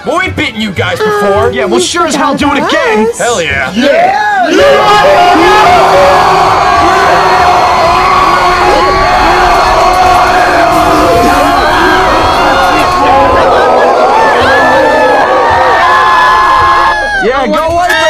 Well, we've beaten you guys before. Yeah, we'll sure as hell do it again. Hell yeah. Yeah!